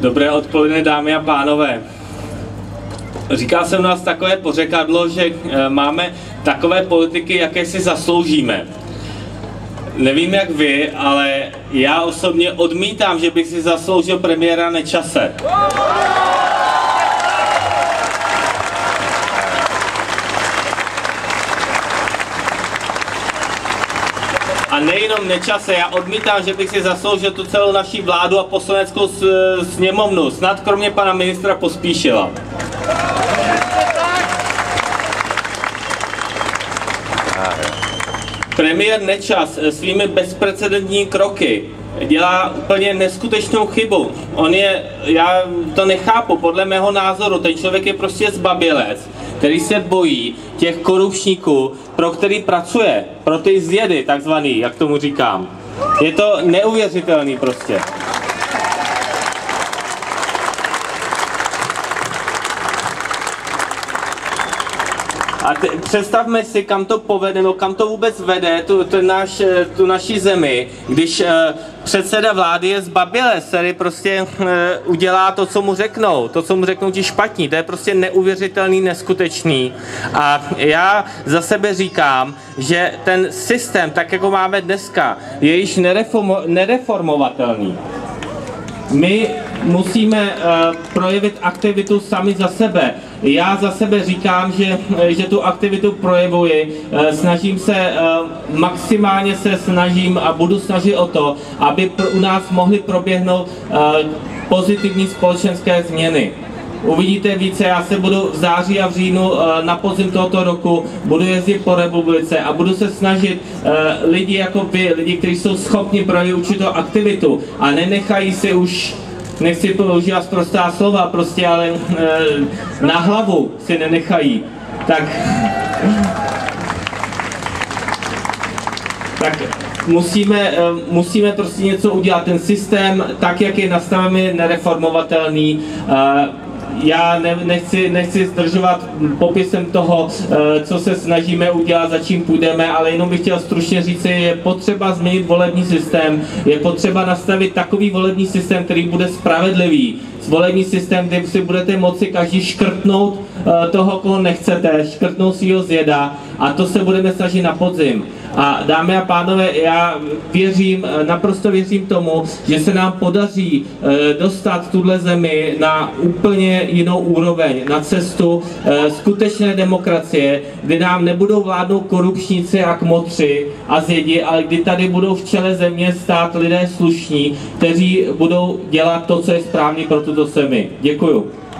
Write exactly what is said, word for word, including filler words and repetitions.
Dobré odpoledne, dámy a pánové. Říká se u nás takové pořekadlo, že máme takové politiky, jaké si zasloužíme. Nevím jak vy, ale já osobně odmítám, že bych si zasloužil premiéra Nečase. A nejenom Nečase, já odmítám, že bych si zasloužil tu celou naší vládu a poslaneckou sněmovnu, snad kromě pana ministra Pospíšila. Premiér Nečas svými bezprecedentními kroky dělá úplně neskutečnou chybu. On je, já to nechápu, podle mého názoru, ten člověk je prostě zbabělec, který se bojí těch korupčníků, pro který pracuje, pro ty zjedy takzvaný, jak tomu říkám. Je to neuvěřitelný prostě. A te, představme si, kam to povede, no kam to vůbec vede, tu, tu, naš, tu naši zemi, když uh, předseda vlády je zbabělec, který prostě uh, udělá to, co mu řeknou, to, co mu řeknou ti špatní, to je prostě neuvěřitelný, neskutečný. A já za sebe říkám, že ten systém, tak jako máme dneska, je již nereformo, nereformovatelný. My musíme uh, projevit aktivitu sami za sebe. Já za sebe říkám, že, že tu aktivitu projevuji, uh, snažím se, uh, maximálně se snažím a budu snažit o to, aby pr- u nás mohly proběhnout uh, pozitivní společenské změny. Uvidíte více, já se budu v září a v říjnu na podzim tohoto roku, budu jezdit po republice a budu se snažit lidi jako vy, lidi, kteří jsou schopni projevit určitou aktivitu a nenechají si už, nechci používat prostá slova, prostě ale na hlavu si nenechají, tak, tak musíme, musíme prostě něco udělat. Ten systém, tak jak je nastavený, nereformovatelný. Já ne, nechci, nechci zdržovat popisem toho, co se snažíme udělat, za čím půjdeme, ale jenom bych chtěl stručně říct, je potřeba změnit volební systém, je potřeba nastavit takový volební systém, který bude spravedlivý. Volební systém, kde si budete moci každý škrtnout toho, koho nechcete, škrtnout svýho zjeda, a to se budeme snažit na podzim. A dámy a pánové, já věřím, naprosto věřím tomu, že se nám podaří dostat tuhle zemi na úplně jinou úroveň, na cestu skutečné demokracie, kdy nám nebudou vládnout korupčníci a kmotři a zjedi, ale kdy tady budou v čele země stát lidé slušní, kteří budou dělat to, co je správně pro tuto zemi. Děkuju.